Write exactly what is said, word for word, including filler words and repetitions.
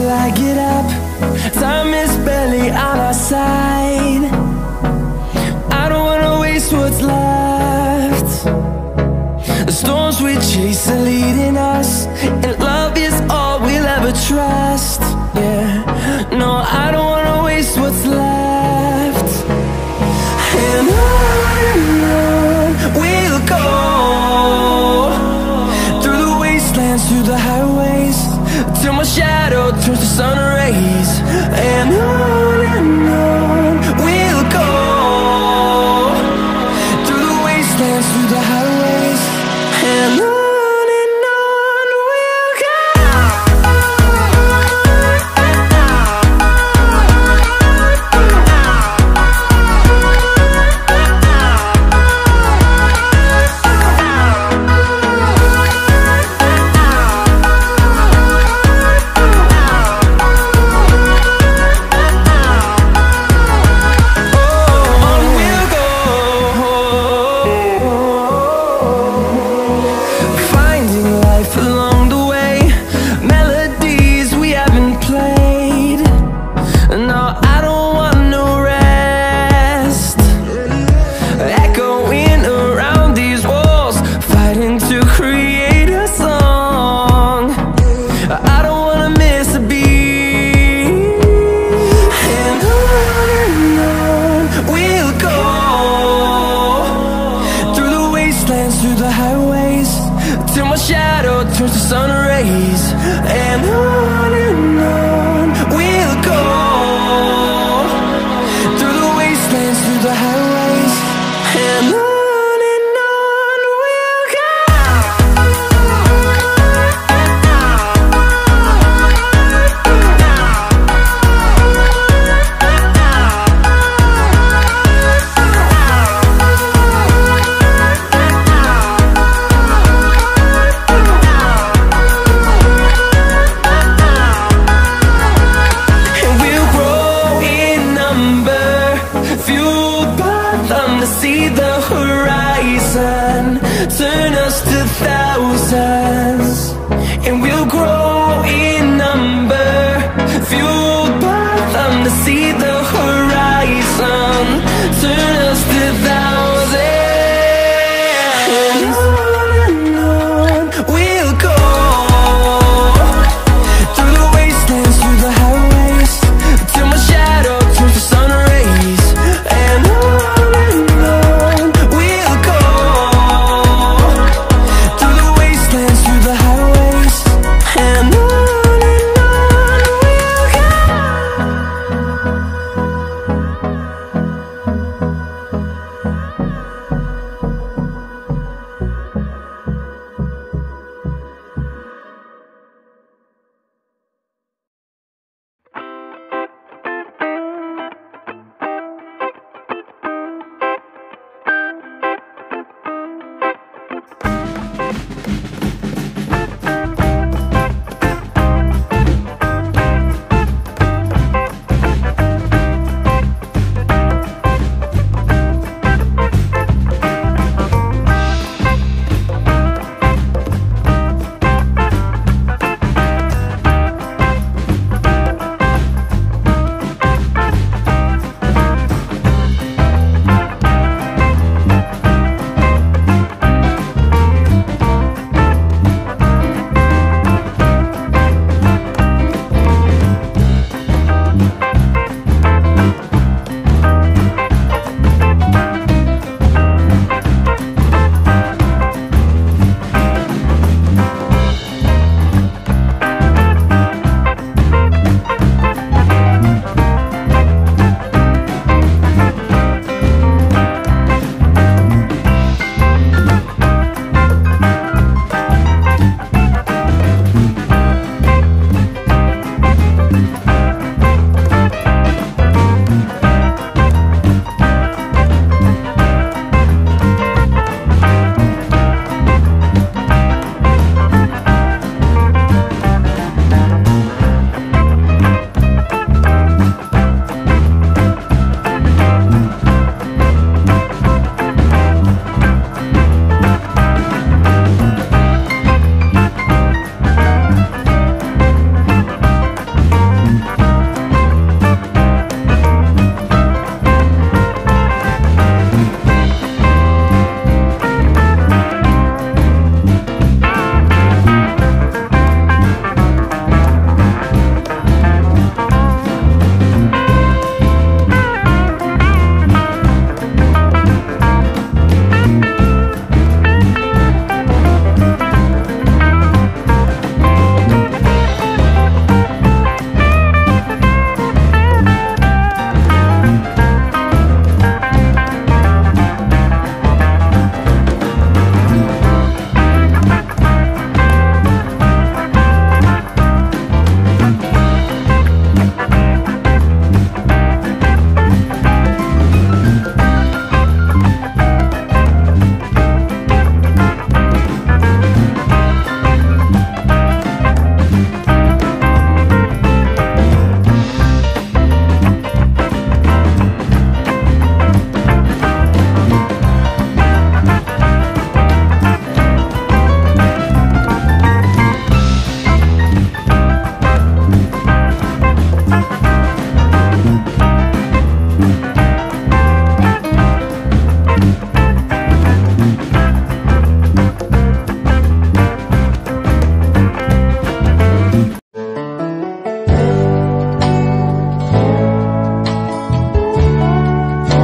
till I get up. Time is barely on our side. I don't wanna waste what's left. The storms we chase are leading us, and love is all we'll ever trust. Yeah, no, I don't wanna waste what's left. And on and on we'll go, through the wastelands, through the highways, till my shadow turns to sun rays. And on and on we'll go, through the wastelands, through the highways, and on. Through the highways, till my shadow turns to sun rays. And on